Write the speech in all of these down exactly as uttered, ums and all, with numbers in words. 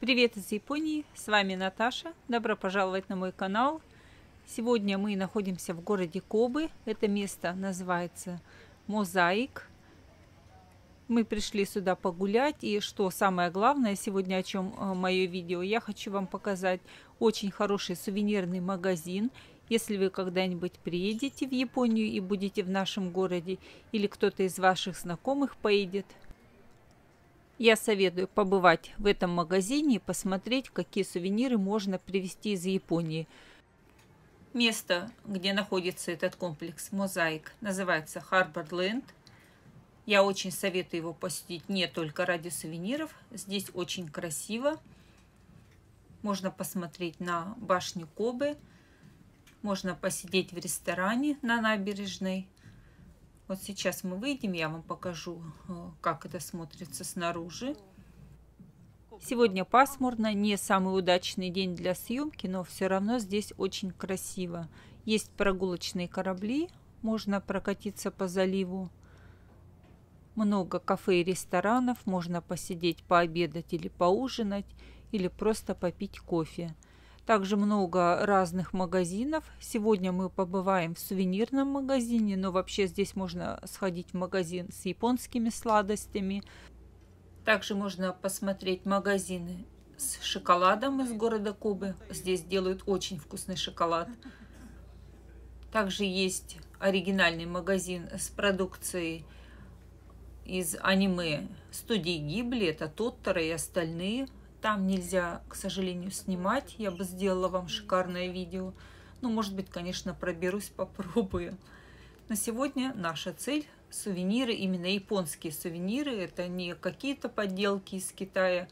Привет из Японии, с вами Наташа, добро пожаловать на мой канал. Сегодня мы находимся в городе Кобе, это место называется Мозаик. Мы пришли сюда погулять, и что самое главное сегодня, о чем мое видео, я хочу вам показать очень хороший сувенирный магазин. Если вы когда-нибудь приедете в Японию и будете в нашем городе, или кто-то из ваших знакомых поедет, я советую побывать в этом магазине и посмотреть, какие сувениры можно привезти из Японии. Место, где находится этот комплекс Мозаик, называется Харборленд. Я очень советую его посетить не только ради сувениров. Здесь очень красиво. Можно посмотреть на башню Кобе. Можно посидеть в ресторане на набережной. Вот сейчас мы выйдем, я вам покажу, как это смотрится снаружи. Сегодня пасмурно, не самый удачный день для съемки, но все равно здесь очень красиво. Есть прогулочные корабли, можно прокатиться по заливу. Много кафе и ресторанов, можно посидеть, пообедать или поужинать, или просто попить кофе. Также много разных магазинов. Сегодня мы побываем в сувенирном магазине, но вообще здесь можно сходить в магазин с японскими сладостями. Также можно посмотреть магазины с шоколадом из города Кобе. Здесь делают очень вкусный шоколад. Также есть оригинальный магазин с продукцией из аниме студии Гибли. Это Тоторо и остальные. Там нельзя, к сожалению, снимать. Я бы сделала вам шикарное видео. Ну, может быть, конечно, проберусь, попробую. На сегодня наша цель – сувениры, именно японские сувениры. Это не какие-то подделки из Китая,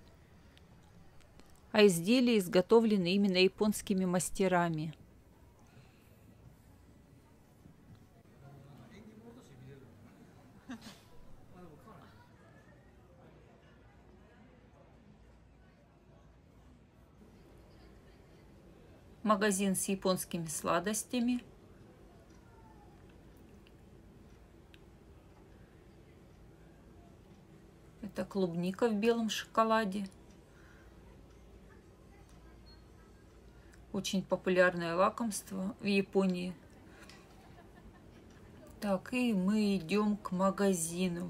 а изделия, изготовленные именно японскими мастерами. Магазин с японскими сладостями. Это клубника в белом шоколаде. Очень популярное лакомство в Японии. Так, и мы идем к магазину.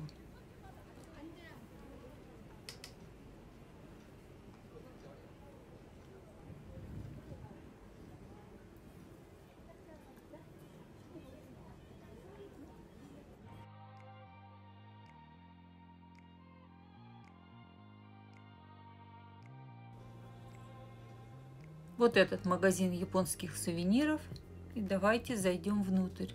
Вот этот магазин японских сувениров. И давайте зайдем внутрь.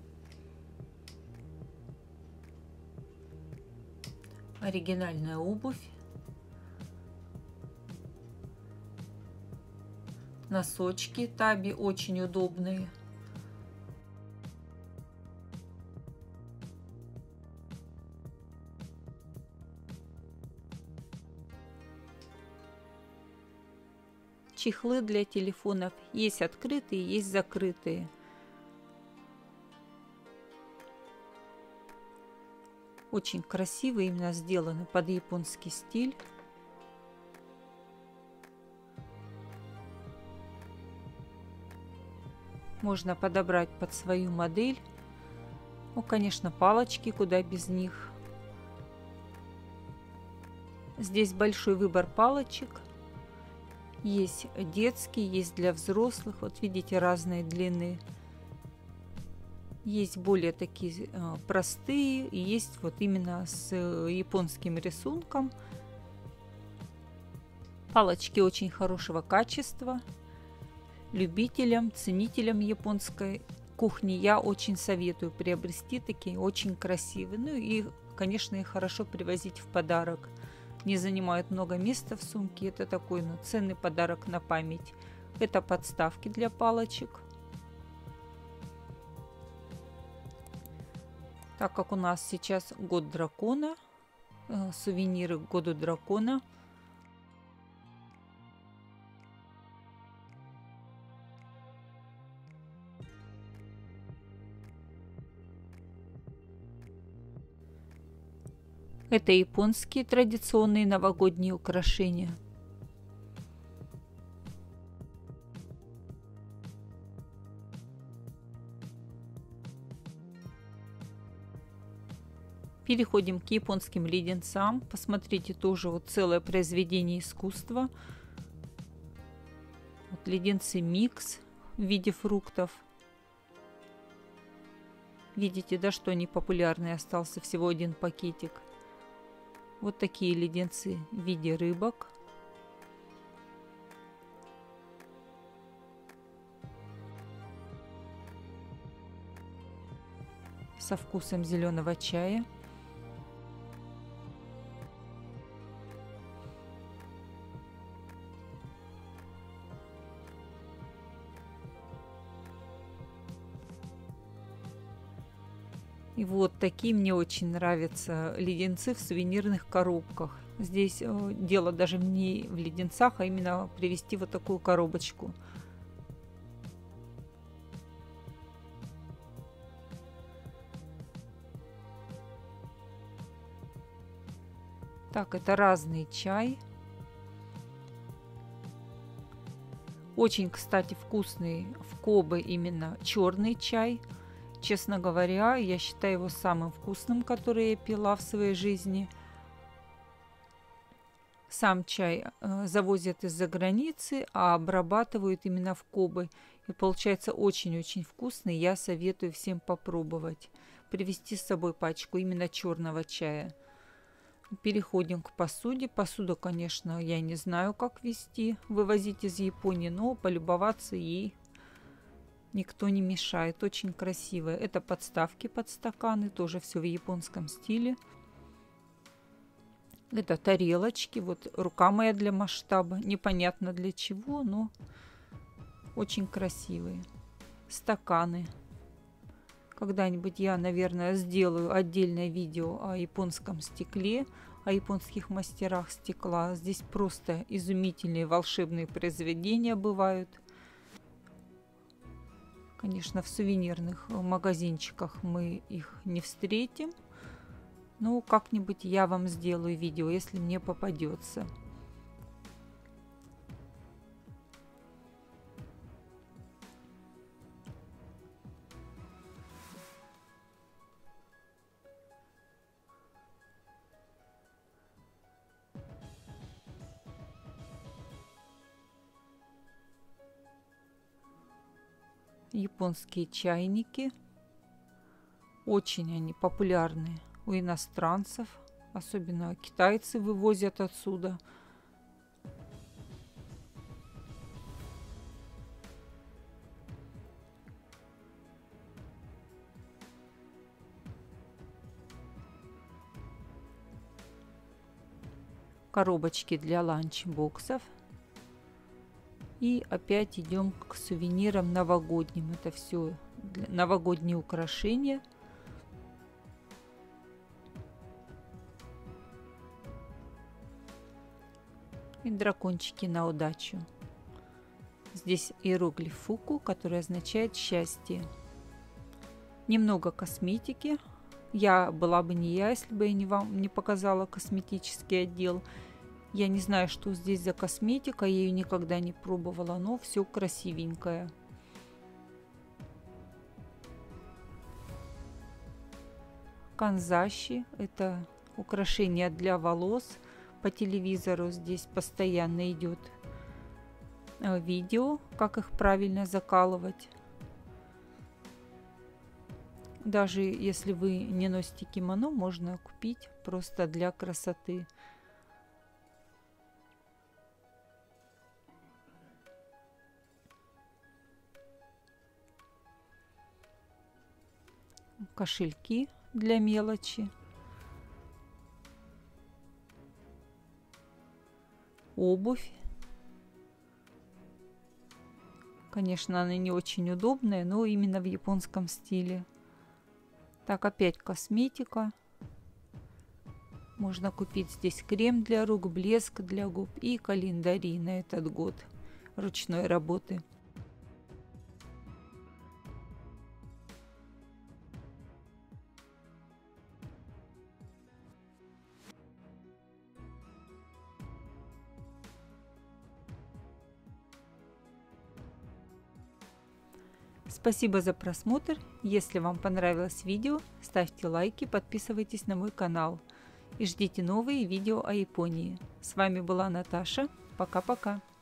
Оригинальная обувь. Носочки Таби очень удобные. Чехлы для телефонов. Есть открытые, есть закрытые. Очень красиво именно сделаны под японский стиль. Можно подобрать под свою модель. Ну, конечно, палочки, куда без них. Здесь большой выбор палочек. Есть детские, есть для взрослых. Вот видите, разные длины. Есть более такие простые, и есть вот именно с японским рисунком. Палочки очень хорошего качества. Любителям, ценителям японской кухни я очень советую приобрести такие, очень красивые. Ну и, конечно, их хорошо привозить в подарок. Не занимают много места в сумке. Это такой, ну, ценный подарок на память. Это подставки для палочек. Так как у нас сейчас год дракона, э, сувениры к году дракона. Это японские традиционные новогодние украшения. Переходим к японским леденцам. Посмотрите, тоже вот целое произведение искусства. Вот леденцы микс в виде фруктов. Видите, да, что они популярные, остался всего один пакетик. Вот такие леденцы в виде рыбок. Со вкусом зеленого чая. И вот такие мне очень нравятся леденцы в сувенирных коробках. Здесь дело даже не в леденцах, а именно привезти вот такую коробочку. Так, это разный чай. Очень, кстати, вкусный в Кобе именно черный чай. Честно говоря, я считаю его самым вкусным, который я пила в своей жизни. Сам чай э, завозят из-за границы, а обрабатывают именно в Кобе. И получается очень-очень вкусный. Я советую всем попробовать. Привезти с собой пачку именно черного чая. Переходим к посуде. Посуду, конечно, я не знаю, как вести, вывозить из Японии, но полюбоваться ей никто не мешает. Очень красивая. Это подставки под стаканы, тоже все в японском стиле. Это тарелочки. Вот рука моя для масштаба. Непонятно для чего, но очень красивые. Стаканы. Когда-нибудь я, наверное, сделаю отдельное видео о японском стекле, о японских мастерах стекла. Здесь просто изумительные волшебные произведения бывают. Конечно, в сувенирных магазинчиках мы их не встретим. Но как-нибудь я вам сделаю видео, если мне попадется. Японские чайники. Очень они популярны у иностранцев. Особенно китайцы вывозят отсюда. Коробочки для ланчбоксов. И опять идем к сувенирам новогодним. Это все новогодние украшения. И дракончики на удачу. Здесь иероглиф Фуку, который означает счастье. Немного косметики. Я была бы не я, если бы я не вам не показала косметический отдел. Я не знаю, что здесь за косметика, я ее никогда не пробовала, но все красивенькое. Канзаши – это украшение для волос. По телевизору здесь постоянно идет видео, как их правильно закалывать. Даже если вы не носите кимоно, можно купить просто для красоты. Кошельки для мелочи. Обувь. Конечно, она не очень удобная, но именно в японском стиле. Так, опять косметика. Можно купить здесь крем для рук, блеск для губ и календари на этот год ручной работы. Спасибо за просмотр. Если вам понравилось видео, ставьте лайки, подписывайтесь на мой канал и ждите новые видео о Японии. С вами была Наташа. Пока-пока.